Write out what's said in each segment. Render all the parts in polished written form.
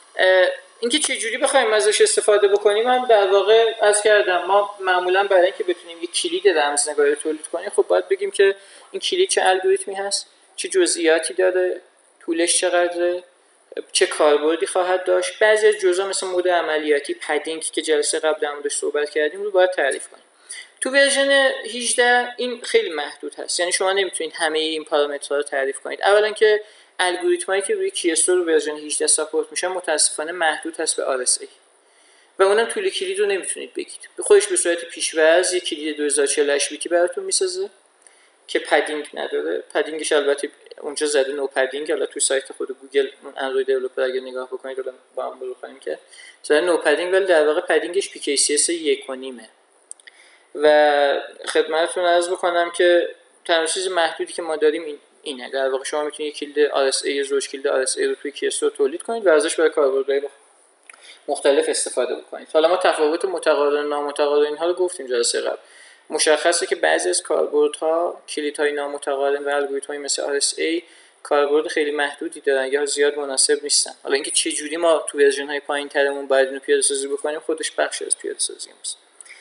اینکه چه جوری بخوایم ازش استفاده بکنیم هم در واقع عرض کردم، ما معمولا برای اینکه بتونیم یک کلید رمزنگاری تولید کنیم خب باید بگیم که این کلید چه الگوریتمی هست، چه جزئیاتی داره، طولش چقدره، چه کاربردی خواهد داشت. بعضی از جزئیات مثل مود عملیاتی، پدینگ که جلسه قبل در موردش صحبت کردیم رو باید تعریف کنیم. تو ورژن 18 این خیلی محدود هست، یعنی شما نمیتونید همه این پارامترها رو تعریف کنید. اولا که الگوریتمایی که روی کیستور رو ورژن 18 ساپورت میشن متاسفانه محدود هست به RSA و اونم طول کلید رو نمیتونید بگید. به خودش به صورت پیش‌ورز یک کلید 2048 بیتی براتون میسازه که پدینگ نداره. پدینگش البته اونجا زده نو پدینگ، حالا تو سایت خود گوگل اون اندروید دیولپر اگه نگاه بکنید حالا با هم بخوایم که زده نو پدینگ، ولی در واقع پدینگش PKCS 1.5 و خدمتتون عرض بکنم که تنها چیز محدودی که ما داریم اینه. در واقع شما میتونید یک کلید RSA زوج کلید RSA رو توی کیستور تولید کنید و ازش برای کاربردهای مختلف استفاده بکنید. حالا ما تفاوت متقارن و نامتقارن اینها رو گفتیم جلسه قبل. مشخصه که بعضی از کاربردها کلیدهای نامتقارن و الگوریتم‌های مثل RSA کاربرد خیلی محدودی دارن یا زیاد مناسب نیستن. حالا اینکه چه جوری ما تو ورژن‌های پایین‌ترمون باید اینو پیاده‌سازی بکنیم خودش بخشی از پیاده‌سازی است.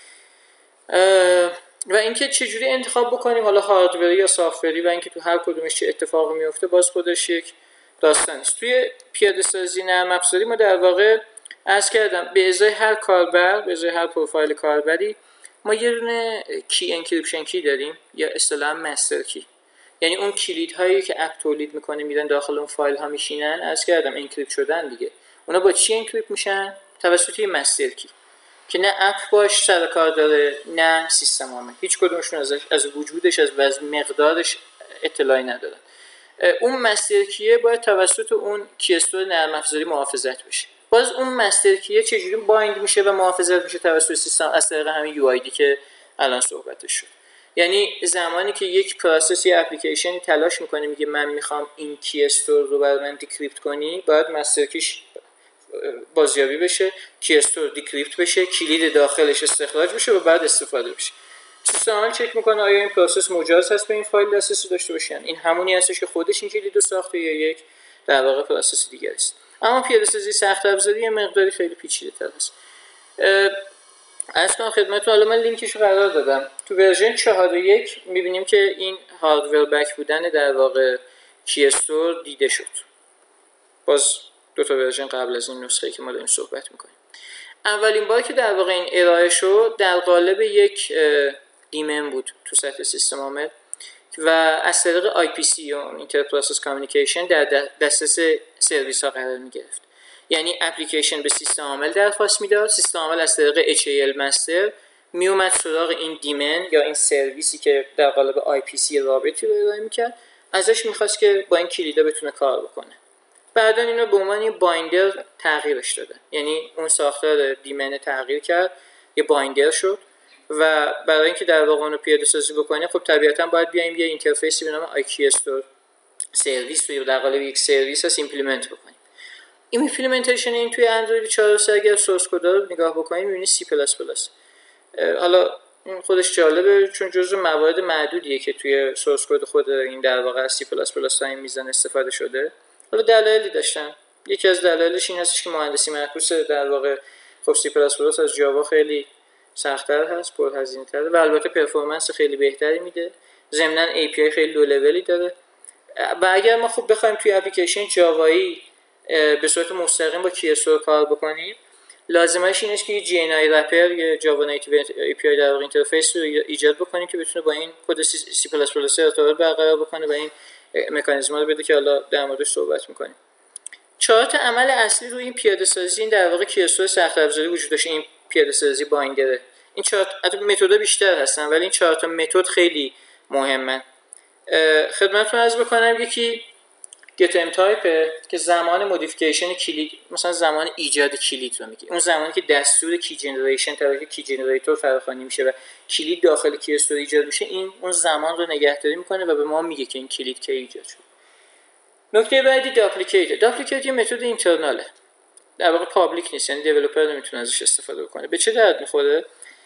و اینکه چه جوری انتخاب بکنیم، حالا هاردوری یا سافتوری، و اینکه تو هر کدومش چه اتفاقی میفته باز خودش یک داستانی است. توی پیاده‌سازی نرم افزاری ما در واقع عرض کردم به ازای هر کاربر، به ازای هر پروفایل کاربری ما یه دونه کی انکریپشن کی داریم یا اصطلاحاً مستر کی، یعنی اون کلیدهایی که اپ تولید میکنه میرن داخل اون فایل ها میشینن. عرض کردم انکریپت شدن دیگه. اونا با چی انکریپت میشن؟ توسط یه مستر کی که نه اپ باش سر کار داره نه سیستم عامل، هیچ کدومشون از وجودش از مقدارش اطلاعی ندارن. اون مستر کیه باید توسط اون کی استور نرم افزاری محافظت بشه. باز اون مستر کیه چجوری بایند میشه و محافظت میشه توسط سیستم از طریق همین یو آی دی که الان صحبتش شد. یعنی زمانی که یک پروسس یا اپلیکیشنی تلاش میکنه میگه من میخوام این کی استور رو برای من دیکریپت کنی، باید مستر کیش بازیابی بشه، کی استور دیکریپت بشه، کلید داخلش استخراج بشه و بعد استفاده بشه. سیستم عامل چک میکنه آیا این پروسس مجاز هست به این فایل دسترسی داشته باشه. این همونی هستش که خودش این کلید رو ساخته یا یک در واقع پروسس دیگه است. اما پیاده‌سازی سخت افزاری یه مقداری خیلی پیچیده‌تر است. اصلا خدمتتون حالا من لینکش رو قرار دادم. تو ورژن 4.1 می‌بینیم که این هاردور بک بودن در واقع کی استور دیده شد. باز دو تا ورژن قبل از این نسخه که ما داریم صحبت می‌کنیم. اولین بار که در واقع این ارائه شد در قالب یک دیمن بود تو سطح سیستم عامل و از طریق IPC یا اینتر پروسس کامیونیکیشن در دسترس سرویس ها قرار می گرفت. یعنی اپلیکیشن به سیستم عامل درخواست میداد، سیستم عامل از طریق HAL مستر می اومد سراغ این دیمن یا این سرویسی که در قالب IPC رابطی رو ارائه میکرد، ازش میخواست که با این کلیدا بتونه کار بکنه. بعدا اینو به عنوان یه بایندر تغییرش داده، یعنی اون ساختار دیمن تغییر کرد یه بایندر شد و برای اینکه در واقع اون رو پیاده سازی بکنه خب طبیعتاً باید بیایم یه اینترفیسی به نام IQ استور سرویس رو در قالب یک سرویس اس ایمپلیمنت بکنیم. این ایمپلیمنتیشن این توی اندروید 4.3 اگر سورس کد رو نگاه بکنیم می‌بینید C++. حالا این خودش جالبه چون جزء موارد معدودیه که توی سورس کد خود این در واقع از C++ تا این میزان استفاده شده. حالا دلایلی داشتن. یکی از دلایلش این هستش که مهندسی معکوس در واقع خب C++ از جاوا خیلی سخت‌تر هست، پرهزینه‌تره و البته پرفورمنس خیلی بهتری میده. ضمناً API خیلی لو لولی داره. و اگر ما خب بخوایم توی اپلیکیشن جاوایی به صورت مستقیم با کی استور کار بکنیم، لازمش اینه که یه GNI رپر یا جاوا نیتیو API در واقع اینترفیس رو ایجاد بکنیم که بتونه با این کد C++ ارتباط برقرار بکنه و این مکانیزم‌ها رو بده که حالا در موردش صحبت می‌کنیم. 4 تا عمل اصلی روی این پیاده‌سازی این در واقع کی استور سخت افزاری وجود داشته. این پیاده‌سازی بایندره. این 4 تا متد بیشتر هستن ولی این 4 تا متد خیلی مهمن. خدمتتون عرض بکنم یکی get em type که زمان مودیفیکیشن کلید، مثلا زمان ایجاد کلید رو میگه. اون زمانی که دستور کی جنریشن توسط کی جنریتور فراخوانی میشه و کلید داخل کی استور ایجاد میشه، این اون زمان رو نگهداری میکنه و به ما میگه که این کلید کی ایجاد شد. نکته بعدی داپلیکیت یه متد اینترناله، در واقع پابلیک نیست، یعنی دیولپر نمیتونه ازش استفاده بکنه. به چه درد میخوره؟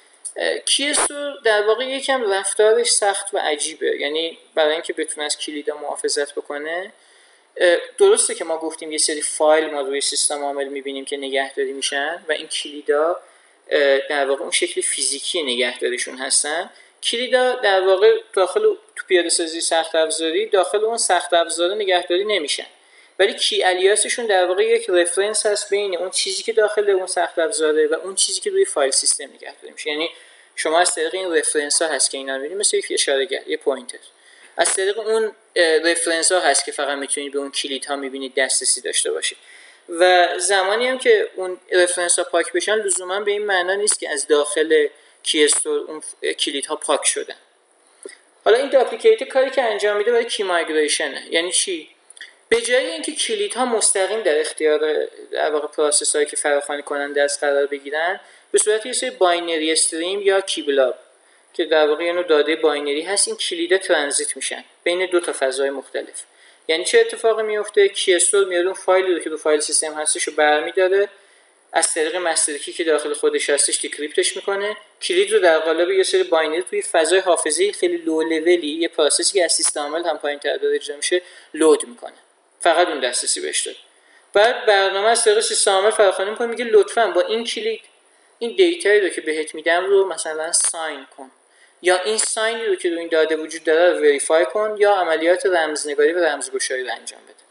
کی استور در واقع یکم رفتارش سخت و عجیبه، یعنی برای اینکه بتونه از کلیدا محافظت بکنه درسته که ما گفتیم یه سری فایل ما روی سیستم عامل می‌بینیم که نگهداری میشن و این کلیدا در واقع اون شکل فیزیکی نگهداریشون هستن. کلیدا در واقع داخل تو پیاده‌سازی سخت افزاری داخل اون سخت افزار نگهداری نمیشن، ولی کی الیاسشون در واقع یک رفرنس هست بین اون چیزی که داخل اون سخت افزاره و اون چیزی که روی فایل سیستم نگهداری میشه. یعنی شما از طریق این رفرنس ها هست که اینا می‌بینید، مثل یک اشاره‌گر، یه پوینتر، از طریق اون رفرنس ها هست که فقط میتونید به اون کلید ها میبینید دسترسی داشته باشید. و زمانی هم که اون رفرنس ها پاک بشن لزوما به این معنا نیست که از داخل کی استور اون کلید ها پاک شدن. حالا این داپلیکیت کاری که انجام میده برای کی مایگریشنه. یعنی چی؟ به جای اینکه کلیدها مستقیم در اختیار در واقع پروسس‌هایی که فراخوانی کننده از قرار بگیرن، به صورت یه سری باینری استریم یا کی بلاک که در واقع یه نوع داده باینری هست، این کلیدها ترانزیت میشن بین دو تا فضای مختلف. یعنی چه اتفاقی میفته؟ کی استور میاد اون فایلی رو که رو فایل سیستم هستش رو برمی‌داره، از طریق مستر کی که داخل خودش هستش دیکریپتش میکنه، کلید رو در قالب یه سری باینری توی فضای حافظه‌ای خیلی لو لولی، یه پروسسی که از سیستم عامل هم پایین‌تر داره اجرا میشه، لود میکنه. فقط اون دسترسی بهش داره. بعد برنامه از طریق سیستم عامل فراخوانی میکنه، میگه لطفاً با این کلید این دیتایی رو که بهت میدم رو مثلا ساین کن، یا این ساینی رو که رو این داده وجود داره رو وریفای کن، یا عملیات رمزنگاری و رمزگشایی رو انجام بده.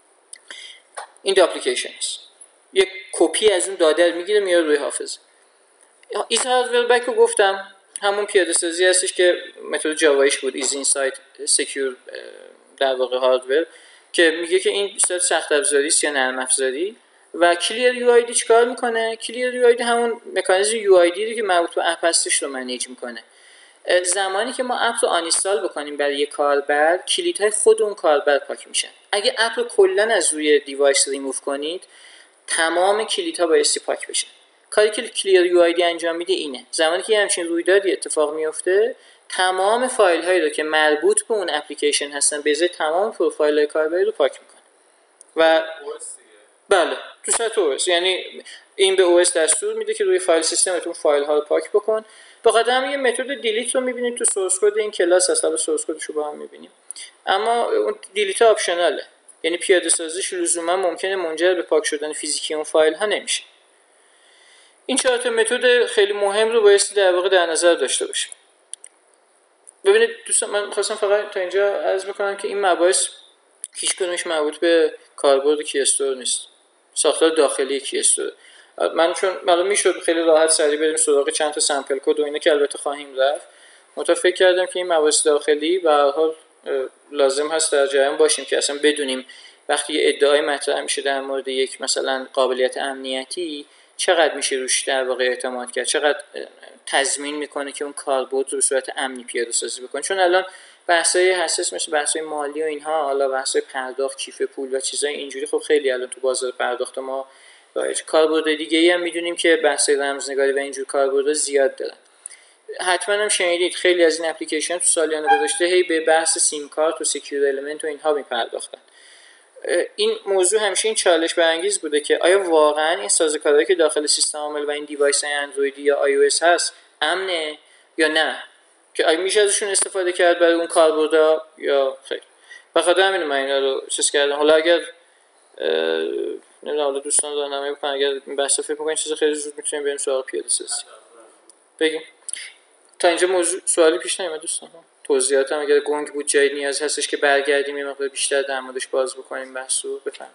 این دو اپلیکیشن است. یک کپی از اون داده رو میگیره میاره روی حافظه. ایز هاردور بک رو گفتم، همون پیاده سازی هستش که متد جاواییش بود، ایز اینسایت سکیور در واقع هاردور، که میگه که این صورت سخت افزاری است یا نرم افزاری. و کلیر یو آی دی چیکار میکنه؟ کلیر یو آی دی همون مکانیزم یو آی دی که مربوط به اپ هستش رو منیج میکنه. زمانی که ما اپ رو آنینستال بکنیم برای یک کاربر، کلیدهای خود اون کاربر پاک میشن. اگه اپ رو کلا از روی دیوایس ریموو کنید، تمام کلیدها بایستی پاک بشن. کاری که کلیر یو آی دی انجام میده اینه، زمانی که همچین رویدادی اتفاق میفته، تمام فایل هایی رو که مربوط به اون اپلیکیشن هستن به ازای تمام پروفایل های کاربری رو پاک میکنه. و بله، تو سطح اوس، یعنی این به اوس دستور میده که روی فایل سیستمتون فایل ها رو پاک بکن. به خاطر همین یه متد دیلیت رو میبینید تو سورس کد این کلاس، اصلا سورس کدش رو با هم میبینیم، اما اون دیلیت آپشناله، یعنی پیاده سازیش لزوما ممکنه منجر به پاک شدن فیزیکی اون فایل ها نمیشه. این چهار تا متد خیلی مهم رو بایستی در واقع در نظر داشته باشیم. ببینید دوستان، من خواستم فقط تا اینجا عرض بکنم که این مباحث هیچ کدومش مربوط به کاربرد کی استور نیست، ساختار داخلی کی استور. من چون معلوم میشد خیلی راحت سریع بریم سراغ چند تا سامپل کد و اینا که البته خواهیم رفت، منتها فکر کردم که این مباحث داخلی به هر حال لازم هست در جریان باشیم که اصلا بدونیم وقتی یه ادعای مطرح میشه در مورد یک مثلا قابلیت امنیتی، چقدر میشه روش در واقع اعتماد کرد، چقدر تضمین میکنه که اون کاربرد رو به صورت امنی پیاده سازی بکنه. چون الان بحث‌های حساس مثل بحث‌های مالی و اینها، حالا بحث‌های پرداخت، کیف پول و چیزای اینجوری، خب خیلی الان تو بازار پرداخت ما رایج. کاربرد دیگه‌ای هم میدونیم که بحث‌های رمزنگاری و اینجور کاربردها زیاد دارن. حتما هم شنیدید خیلی از این اپلیکیشن تو سالیان گذشته هی به بحث سیم کارت و سکیور المنت و اینها میپرداختن. این موضوع همیشه این چالش برانگیز بوده که آیا واقعا این سازوکارهایی که داخل سیستم عامل و این دیوایس اندرویدی یا آی او اس هست امنه یا نه، که آیا میشه ازشون استفاده کرد برای اون کاربردها یا خیر. بخاطر همین من اینا رو چیز کردم. حالا اگر نمیدونم حالا دوستان راهنمایی بکنن، اگر این بحثا فکر می‌کنین چیز خیلی زود میتونیم بریم سراغ پیاده سازی. بگیم تا اینجا موضوع سوالی پیش نمیاد دوستان؟ توضیحاتم اگر گنگ بود جایی نیاز هستش که برگردیم یه مقدار بیشتر در موردش باز بکنیم بحث رو. بفهم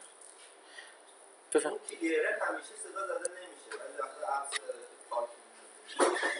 کلیره همیشه صدا داده نمیشه ولی وقتی اپس پاک میشه.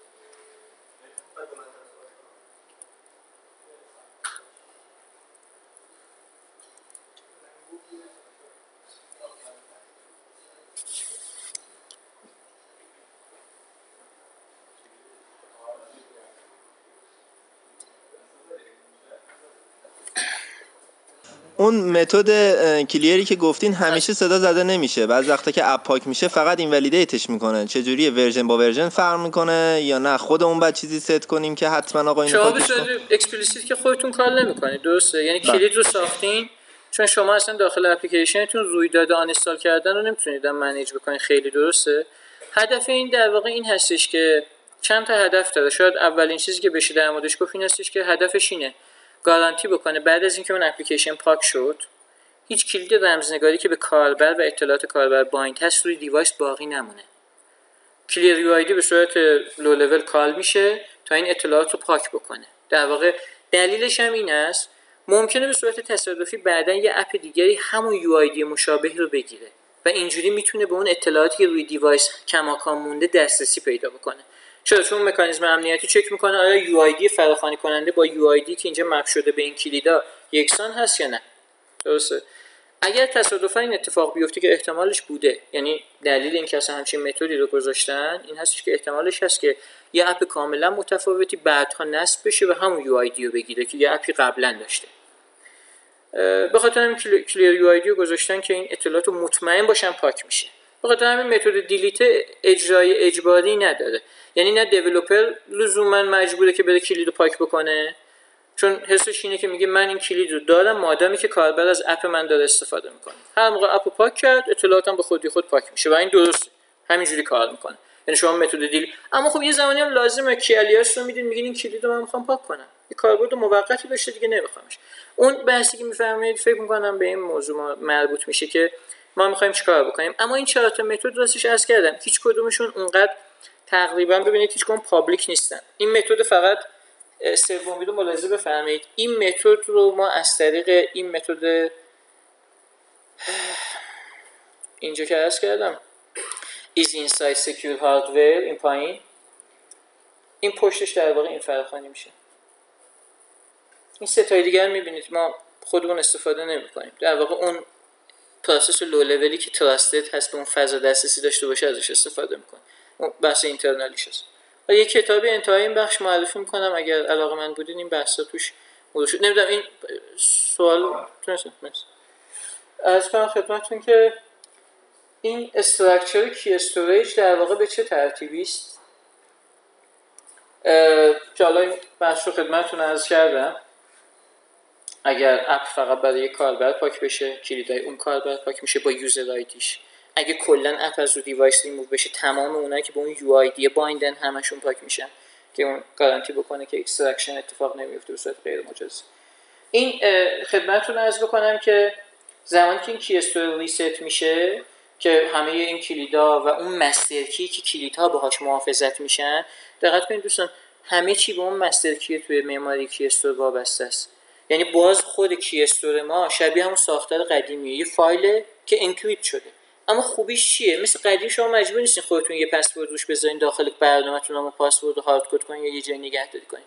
اون متد کلیری که گفتین همیشه صدا زده نمیشه، بعضی وقتا که اپ پاک میشه فقط این ولیدیتش میکنه. چجوریه؟ ورژن با ورژن فرق میکنه یا نه خودمون بعد چیزی ست کنیم که حتما آقا اینو پاکش کن؟ اکسپلیسیت که خودتون کار نمیکنید، درسته؟ یعنی کلید رو ساختین چون شما اصلا داخل اپلیکیشنتون رویداد آن اینستال کردن رو نمیتونید منیج بکنید، خیلی درسته. هدف این در واقع این هستش که چند تا هدف داره. شاید اولین چیزی که بشه در موردش گفت این هستش که هدفش اینه گارانتی بکنه بعد از اینکه اون اپلیکیشن پاک شد هیچ کلید رمزنگاری که به کاربر و اطلاعات کاربر بایند هست روی دیوایس باقی نمونه. کلیر یو آی دی به صورت لو لول کال میشه تا این اطلاعات رو پاک بکنه. در واقع دلیلش هم این است ممکنه به صورت تصادفی بعداً یه اپ دیگری همون یو آی دی مشابه رو بگیره و اینجوری میتونه به اون اطلاعاتی که روی دیوایس کماکان مونده دسترسی پیدا بکنه. چون مکانیزم امنیتی چک میکنه آیا یو آی دی فراخوانی کننده با یو آی دی که اینجا مپ شده به این کلیدا یکسان هست یا نه. درسته؟ اگر تصادفاً این اتفاق بیفته که احتمالش بوده، یعنی دلیل این که اصلا همچین متدی رو گذاشتن این هستش که احتمالش هست که یه اپ کاملا متفاوتی بعدها نصب بشه و همون یو آی دی رو بگیره که یه اپی قبلا داشته. به خاطر همین کلیر یو آی دی رو گذاشتن که این اطلاعات رو مطمئن باشن پاک میشه. به خاطر همین متد دیلیت اجرای اجباری نداره، یعنی نه دیولپر لزوما مجبوره که بره کلید رو پاک بکنه، چون حسش اینه که میگه من این کلید رو دارم مادامی که کاربر از اپ من داره استفاده میکنه. هر موقع اپو پاک کرد اطلاعاتم به خودی خود پاک میشه و این درست همینجوری کار میکنه. یعنی شما متد دیل، اما خب یه زمانی هم لازمه کی الیاس رو میدین میگین این کلید رو من میخوام پاک کنم، این کاربرد موقتی داشته دیگه نمیخوامش. اون بحثی که میفهمید فکر میکنم به این موضوع مربوط میشه که ما میخوایم چیکار بکنیم. اما این 4 تا متد راستش عرض کردم هیچ کدومشون اونقدر تقریبا ببینید هیچ کدوم پابلیک نیستن. این متد فقط سومی رو ملاحظه بفرمایید، این متد رو ما از طریق این متد اینجا که عرض کردم is inside secure hardware این پایین، این پشتش در واقع این فراخوانی میشه. این ستای دیگر میبینید ما خودمون استفاده نمی‌کنیم، در واقع اون پروسس لو لولی که تراستد هست به اون فضا دسترسی داشته باشه ازش استفاده می‌کنیم. اون بحث اینترنالیش هست. و یه کتابی انتهای این بخش معرفی می‌کنم اگر علاقه‌مند بودین این بحثا توش موضوع نمیدونم این سوال تونستم از کنم خدمتتون که این استراکچر کی استوریج در واقع به چه ترتیبی است که حالا این بحث رو خدمتتون عرض کردم. اگر اپ فقط برای یک کاربر پاک بشه کلیدای اون کاربر پاک میشه با یوزر آیدیش. اگه کلا اپ از رو دیوایس ریموو بشه تمام اونایی که به اون یو آی دی بایندن همشون پاک میشن که اون گارانتی بکنه که اکستراکشن اتفاق نمیفته به صورت غیر مجاز. این خدمتتون عرض بکنم که زمانی که این کی استور ریست میشه که همه این کلیدا و اون مستر کی که کلیدها باهاش محافظت میشن، دقت کنید دوستان همه چی به اون مستر کی توی معماری کی استور وابسته است. یعنی باز خود کی استور ما شبیه همون ساختار قدیمیه، یه فایل که انکریپت شده. اما خوبیش چیه؟ مثل قدیم شما مجبور نیستین خودتون یه پسورد روش بذارین داخل برنامه‌تون اما پسورد رو هارد کد کنین یا یه جای نگهداری کنین.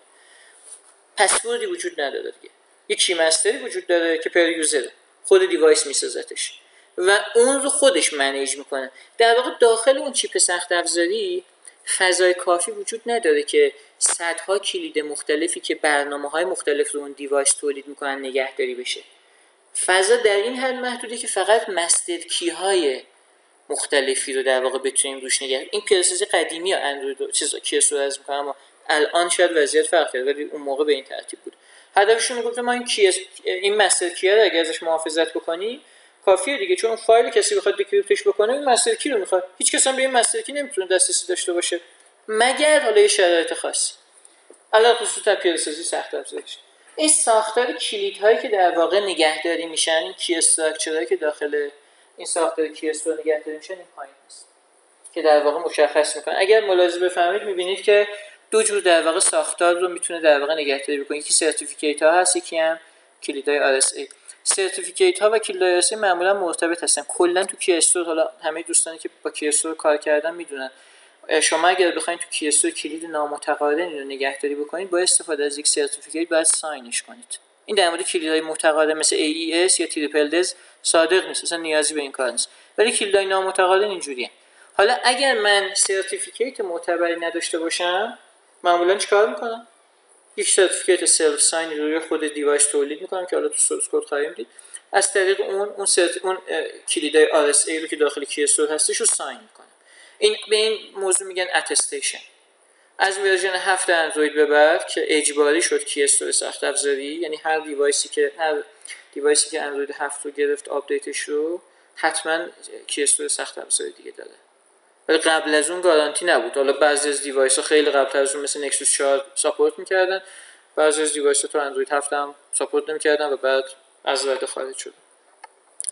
پسوردی وجود نداره دیگه. یه کی مستری وجود داره که پر یوزر خود دیوایس میسازتش و اون رو خودش منیج میکنه. در واقع داخل اون چیپ سخت افزاری فضای کافی وجود نداره که صدها کلید مختلفی که برنامه‌های مختلف رو اون دیوایس تولید میکنن نگهداری بشه. فضا در این حد محدوده که فقط مستر کی های مختلفی رو در واقع بتونیم روش نگه. این پروسس قدیمی ها اندروید چیزا کی استوریج میکنه، اما الان شاید وضعیت فرق کرده ولی اون موقع به این ترتیب بود. هدفشون میگفت ما این مستر کی رو اگه ازش محافظت بکنی کافیه دیگه، چون فایل کسی بخواد دیکریپتش بکنه این مستر کی رو میخواد. هیچ کس هم به این مستر کی نمیتونه دسترسی داشته باشه مگر حالا یه شرایط خاصی. علاوه بر خصوص پیاده‌سازی سخت افزارش این ساختار کلیدهایی که در واقع نگهداری میشن، این کی استراکچرهایی که داخل این ساختار کی استور نگهداری میشن این پایین هست که در واقع مشخص میکنه. اگر ملاحظه بفرمایید میبینید که دو جور در واقع ساختار رو میتونه در واقع نگهداری بکنه. یکی سرتیفیکیت ها هست، یکی هم کلیدهای آر اس ای. سرتیفیکیت ها و کلیدهای آر اس ای معمولا مرتبط هستن کلا تو کی استور. حالا همه دوستانی که با کی استور کار کردن میدونن شما اگر بخواید تو کی استور کلید نامتقارنی رو نگهداری بکنید با استفاده از یک سرتیفیکیت باید ساینش کنید. این در مورد کلیدهای متقارن مثل AES یا تریپل دز صادق نیست، اصلا نیازی به این کار نیست، ولی کلیدهای نامتقارن اینجوریه. حالا اگر من سرتیفیکیت معتبری نداشته باشم معمولا چیکار میکنم؟ یک سرتیفیکیت سلف ساین روی خود دیوایس تولید میکنم که حالا تو سورس کد خواهیم دید. از طریق اون کلیدهای RSA رو که داخل کی استور هستش رو ساین میکنم. به این موضوع میگن اتستیشن. از ورژن 7 اندروید به بعد که اجباری شد کی استور سخت افزاری، یعنی هر دیوایسی که اندروید 7 رو گرفت آپدیتش رو حتما کی استور سخت افزاری دیگه داره. ولی قبل از اون گارانتی نبود. حالا بعضی از دیوایس‌ها خیلی قبل از اون مثل نکسوس 4 ساپورت می‌کردن، بعضی از دیوایس‌ها تو اندروید 7 هم ساپورت نمی‌کردن و بعد از رده خارج شد.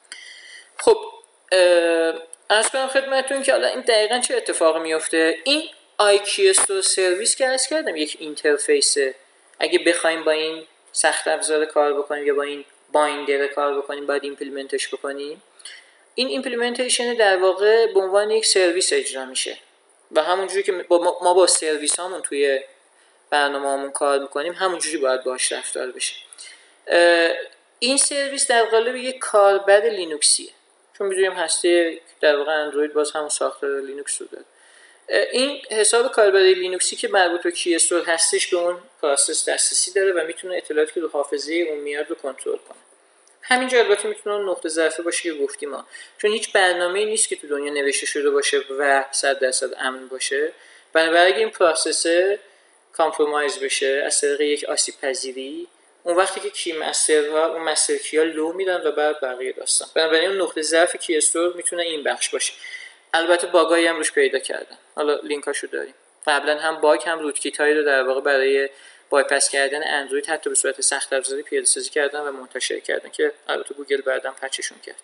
خب عرض کنم خدمتتون که حالا این دقیقاً چه اتفاقی میفته. این IQS سرویس که عرض کردم یک اینترفیسه. اگه بخوایم با این سخت افزار کار بکنیم یا با این بایندر کار بکنیم باید ایمپلمنتش بکنیم. این ایمپلمنتیشن در واقع به عنوان یک سرویس اجرا میشه و همونجوری که ما با سرویس هامون توی برنامه‌مون کار میکنیم همونجوری باید باهاش رفتار بشه. این سرویس در قالب یک کاربر لینوکسیه، چون می‌دونیم هسته در واقع اندروید باز همون ساختار لینوکس رو داره. این حساب کاربر لینوکسی که مربوط به کی استور هستش به اون پروسس دسترسی داره و میتونه اطلاعاتی که رو حافظه اون میاد رو کنترل کنه. همینجا البته میتونه نقطه ضعف باشه که گفتیم ما، چون هیچ برنامه‌ای نیست که تو دنیا نوشته شده باشه و 100% امن باشه. بنابراین این پروسس کامپرومایز بشه از طریق یک آسیب پذیری، اون وقتی که کی مسترها اون مستر کی‌ها لو میدن و بعد بقیه داستان. بنابراین اون نقطه ضعف کی استور میتونه این بخش باشه. البته باگایی هم روش پیدا کردن، حالا لینکاشو داریم. قبلا هم باگ هم روت کیت هایی رو در واقع برای بایپاس کردن اندروید حتی به صورت سخت افزاری پیاده سازی کردن و منتشر کردن که البته گوگل بعداً پچشون کرد.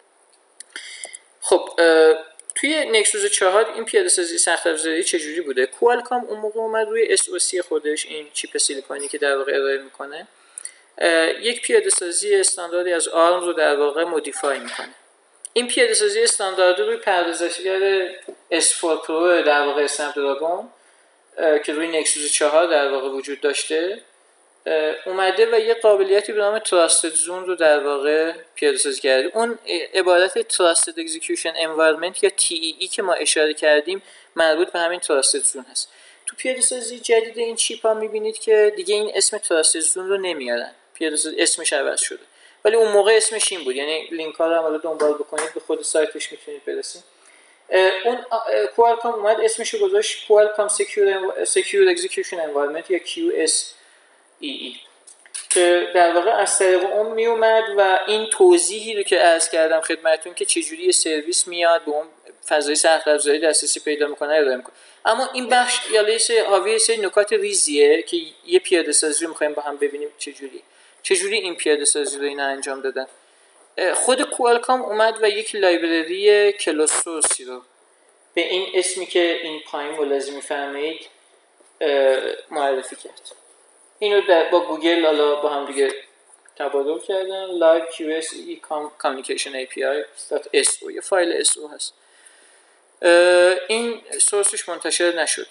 خب توی نکسوس 4 این پیاده سازی سخت افزاری چجوری بوده؟ کوالکام اون موقع اومد روی SoC خودش، این چیپ سیلیکونی که در واقع ارائه میکنه، یک پیاده سازی استانداردی از آرم رو در واقع مودیفای میکنه. این پیاده سازی استانداردی روی پردازشگر S4 Pro در واقع اسنپ دراگون که روی نکسوس 4 در واقع وجود داشته اومده و یه قابلیتی به نام تراستد زون رو در واقع پیاده سازی کرده. اون عبارت تراستد اکزیکیوشن انوایرمنت یا TEE که ما اشاره کردیم مربوط به همین تراستد زون هست. تو پیاده سازی جدید این چیپ ها میبینید که دیگه این اسم تراستد زون رو نمیارن، پیاده سازی اسمش عوض شده، ولی اون موقع اسمش این بود. یعنی لینک ها رو هم دنبال بکنید به خود سایتش میتونید برسید. اون کوالکام اومد اسمش رو گذاشت کوالکام سکیور اکزیکیوشن انوایرمنت یا QSEE که در واقع از طریق اون می اومد و این توضیحی رو که عرض کردم خدمتتون که چجوری سرویس میاد به اون فضای سخت افزاری دسترسی پیدا میکنه ارائه میکنه. اما این بخش یا حاوی سری نکات ریزیه که یه پیاده سازی رو میخوایم با هم ببینیم چجوری این پیاده سازی رو اینا انجام دادن. خود کوالکام اومد و یک لایبرری کلوسوسی رو به این اسمی که این پایین ملاحظه می‌فرمایید معرفی کرد. اینو با گوگل حالا با هم دیگه تبادل کردن. live QSE communication API.so یه فایل SO هست. این سورسش منتشر نشده.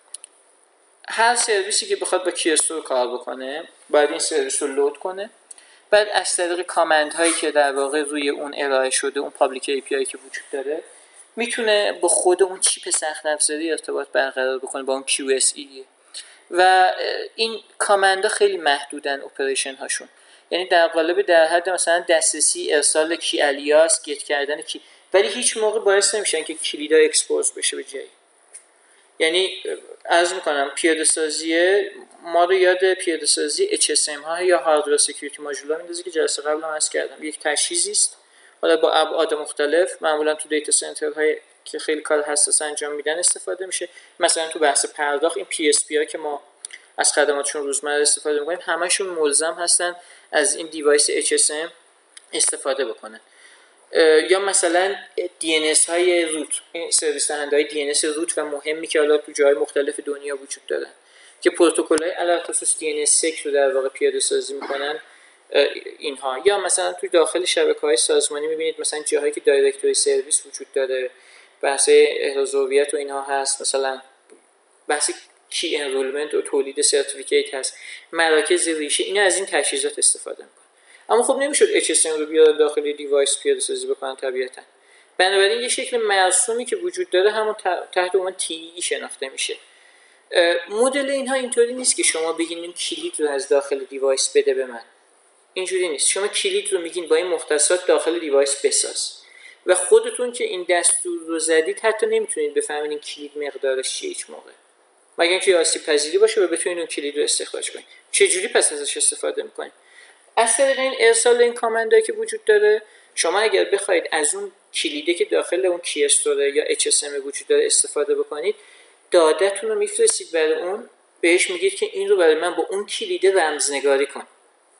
هر سرویسی که بخواد با کی استور کار بکنه باید این سرویس رو لود کنه، بعد از طریق کامند هایی که در واقع روی اون ارائه شده اون پابلیک API که وجود داره میتونه با خود اون چیپ سخت افزاری ارتباط برقرار بکنه با اون QSE و این کامندها خیلی محدودن اپریشن هاشون. یعنی در قالب در حد مثلا دسترسی ارسال کی الیاس گت کردن کی، ولی هیچ موقع باعث نمیشن که کلیدا اکسپوز بشه به جایی. یعنی عرض میکنم پیاده سازی ما رو یاد پیاده سازی HSM ها یا هاردور سکیوریتی ماژول ها میندازه که جلسه قبل هم عرض کردم. یک تجهیزی است حالا با ابعاد مختلف، معمولا تو دیتا سنترهای که خیلی کار حساس انجام میدن استفاده میشه. مثلا تو بحث پرداخت این PSP ها که ما از خدماتشون روزمره استفاده میکنیم همشون ملزم هستن از این دیوایس HSM استفاده بکنن. یا مثلا DNS های روت، این سرویس دهنده های DNS روت و مهمی که حالا تو جای مختلف دنیا وجود دارن که پروتکل های علاوه خصوص DNS سک رو در واقع پیاده سازی میکنن اینها. یا مثلا تو داخل شبکه‌های سازمانی میبینید مثلا جاهایی که دایرکتوری سرویس وجود داره، بحث احراز هویت و اینها هست، مثلا بحث کی انرولمنت و تولید سرتیفیکیت هست، مراکز ریشه، اینا از این تجهیزات استفاده میکنن. اما خب نمیشد HSM رو بیارن داخل دیوایس پیاده سازی بکنن طبیعتا. بنابراین یه شکل مرسومی که وجود داره همون تحت عنوان TEE شناخته میشه. مدل اینها اینطوری نیست که شما بگین این کلید رو از داخل دیوایس بده به من. اینجوری نیست. شما کلید رو میگین با این مختصات داخل دیوایس بساز و خودتون که این دستور رو زدید حتی نمیتونید بفهمید این کلید مقدارش چیه هیچ موقع، مگر اینکه آسیب پذیری باشه و بتونید اون کلید رو استخراج کنید. چه جوری پس ازش استفاده میکنید؟ از طریق این ارسال این کامندایی که وجود داره شما اگر بخواید از اون کلیده که داخل اون کی استوره یا HSM وجود داره استفاده بکنید، داده‌تون رو میفرستید برای اون، بهش میگید که این رو برای من با اون کلیده رمزنگاری کن.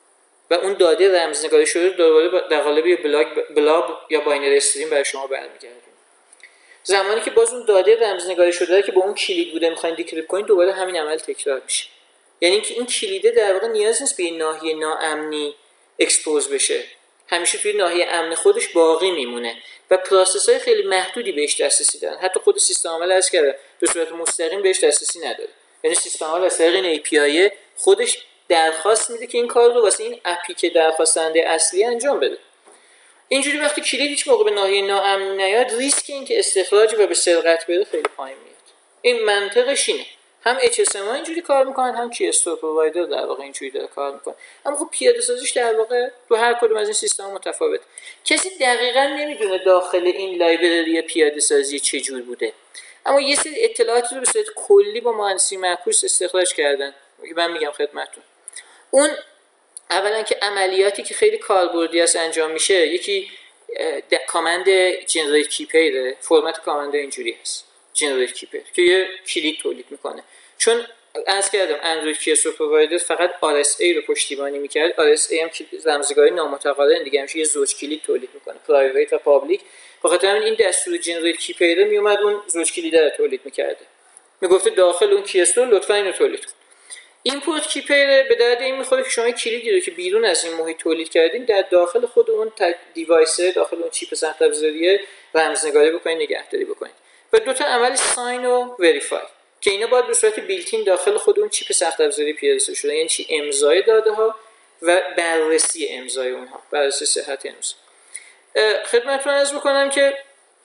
و اون داده رمزنگاری شده دوباره در قالب بلاب یا باینری استریم برای شما برمیگردونه. زمانی که باز اون داده رمزنگاری شده که با اون کلید بوده میخواین دیکریپت کنین، دوباره همین عمل تکرار میشه. یعنی اینکه این کلیده در واقع نیاز نیست به این ناحیه ناامنی اکسپوز بشه، همیشه توی ناحیه امن خودش باقی میمونه و پروسس‌های خیلی محدودی بهش دسترسی دارن. حتی خود سیستم عامل از کرده به صورت مستقیم بهش دسترسی نداره. یعنی سیستم عامل از طریق این API خودش درخواست میده که این کار رو واسه این اپی که درخواست دهنده اصلی انجام بده. اینجوری وقتی کلید هیچ موقع به ناحیه ناامن نیاد، ریسک این که استخراج و به سرقت بره خیلی پایین میاد. این منطقش اینه. هم HSMA اینجوری کار میکنن، هم کی استور پرووایدر در واقع اینجوری داره کار میکنه. اما خب پیاده سازیش در واقع تو هر کدوم از این سیستم متفاوت. کسی دقیقاً نمیدونه داخل این لایبرری پیاده سازی چه جور بوده. اما یه سری اطلاعاتی رو به صورت کلی با مهندسی معکوس استخراج کردن. من میگم خدمتتون. اون اولا که عملیاتی که خیلی کاربردی است انجام میشه، یکی کامند جنریت کی پیر، فرمت کامند اینجوری هست جنریت کی پیر که یه کلید تولید میکنه. چون عرض کردم اندروید کی استور پرووایدر فقط RSA رو پشتیبانی میکرد، RSA هم رمزنگاری نامتقارن دیگه میشه، یه زوج کلید تولید میکنه، پرایویت و پابلیک. بخاطر همین این دستور جنریت کی پیر میومد اون زوج کلید رو تولید میکرده، میگفته داخل اون کی استور لطفا اینو تولید کن. اینپورت کی پیر به درد این میخوره که شما کلیدی رو که بیرون از این محیط تولید کردین در داخل خود اون دیوایس، داخل اون چیپ سخت افزاری رمزنگاری بکنید، نگهداری بکنید. و دو تا عمل ساین و وریفای که اینا باید به صورت بیلتین داخل خود اون چیپ سخت افزاری پیاده شده. یعنی چی؟ امضای داده ها و بررسی امضای اونها، بررسی صحت امضا. خدمتتون عرض بکنم که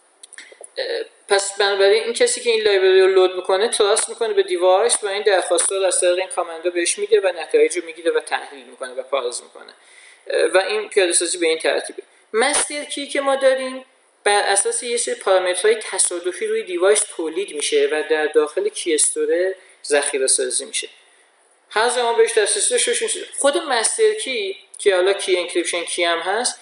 پس بنابراین این کسی که این لایبرری رو لود میکنه تراست میکنه به دیوایس و این درخواست‌ها رو از طریق این کامندا بهش میده و نتایج رو میگیره و تحلیل میکنه و پارز میکنه و این پیاده‌سازی به این ترتیبه. مستر کی که ما داریم بر اساس یه سری پارامترهای تصادفی روی دیوایس تولید میشه و در داخل کی استور ذخیره سازی میشه. هر زمان بهش دسترسی داشته باشین. خود مستر کی که حالا کی انکریپشن کی هم هست،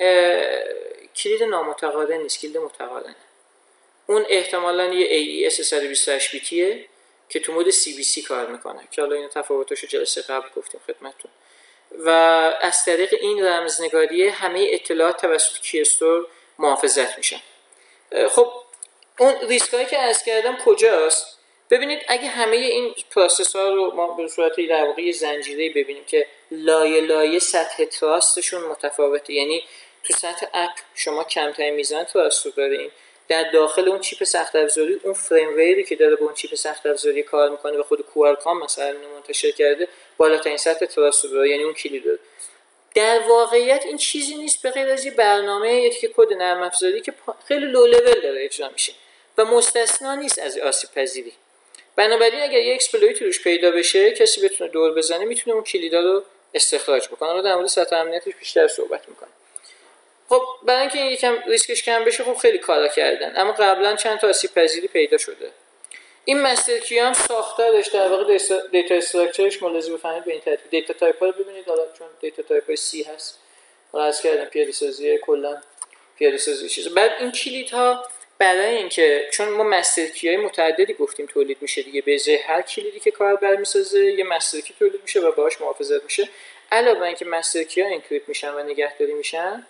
کلید نامتقارن نیست، کلید متقارنه. اون احتمالاً یه AES 128 بیتیه که تو مود CBC کار میکنه که حالا این تفاوتاشو جلسه قبل گفتیم خدمتتون. و از طریق این رمزنگاری همه اطلاعات توسط کی استور محافظت میشن. خب اون ریسکایی که عرض کردم کجاست؟ ببینید اگه همه این پروسس ها رو ما به صورت در واقع زنجیره‌ای ببینیم که لایه لایه سطح تراستشون متفاوته، یعنی تو سطح اپ شما کمترین میزان تراست رو دارین، در داخل اون چیپ سخت افزاری اون فریم ویری که داره با اون چیپ سخت افزاری کار میکنه و خود کوالکام مثلا اینو منتشر کرده بالاترین سطح تراست رو داره، یعنی اون کلید داره. در واقعیت این چیزی نیست به غیر از یه برنامه یک کد نرم افزاری که خیلی لو لول داره اجرا میشه و مستثنا نیست از آسیب پذیری. بنابراین اگر یه اکسپلویت روش پیدا بشه، کسی بتونه دور بزنه، میتونه اون کلیدا رو استخراج بکنه. رو در مورد سطح امنیتش بیشتر صحبت میکنه. خب برای اینکه یکم ریسکش کم بشه خب خیلی کارا کردن، اما قبلا چند تا آسیب پذیری پیدا شده. این مستر کی هم ساختارش در واقع دیتا استراکچرش ملاحظه بفهمید به این ترتیب. دیتا تایپ ها رو ببینید، حالا چون دیتا تایپ های سی هست واسه کردم پیاده سازی کلا پیاده سازی چیزا. بعد این کلیدها برای اینکه چون ما مستر کی های متعددی گفتیم تولید میشه دیگه، به ازای هر کلیدی که کاربر میسازه یه مستر کی تولید میشه و باهاش محافظت میشه. علاوه بر اینکه مستر کی ها انکریپت میشن و نگهداری میشن،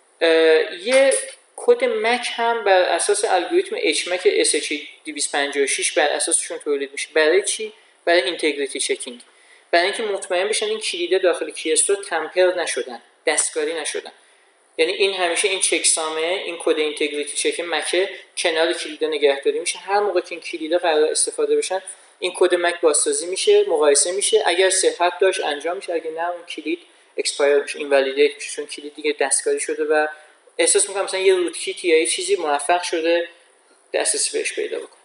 یه کد مک هم بر اساس الگوریتم HMAC SH256 بر اساسشون تولید میشه. برای چی؟ برای اینتگریتی چکینگ، برای اینکه مطمئن بشن این کلیده داخل کی استور تمپر نشدن، دستکاری نشدن. یعنی این همیشه این چک سامه، این کد اینتگریتی چک مک کنار کلیده نگهداری میشه. هر موقع که این کلیده قرار استفاده بشن این کد مک بازسازی میشه، مقایسه میشه، اگر صحت داشت انجام میشه، اگه نه اون کلید اکسپایر میشه، اینوالیدیت میشه، چون کلید دیگه دستکاری شده و احساس میکنم مثلا یه روت کیت یا یه چیزی موفق شده دسترسی بهش پیدا بکنه.